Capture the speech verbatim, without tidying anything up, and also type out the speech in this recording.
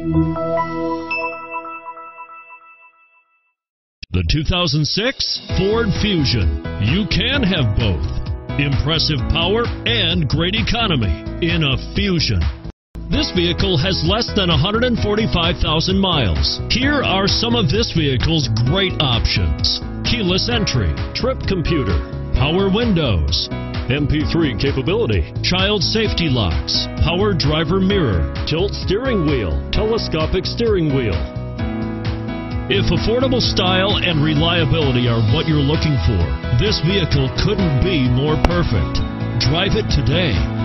The two thousand six Ford Fusion. You can have both. Impressive power and great economy in a Fusion. This vehicle has less than one hundred forty-five thousand miles. Here are some of this vehicle's great options: keyless entry, trip computer, power windows, M P three capability, child safety locks, power driver mirror, tilt steering wheel, telescopic steering wheel. If affordable style and reliability are what you're looking for, this vehicle couldn't be more perfect. Drive it today.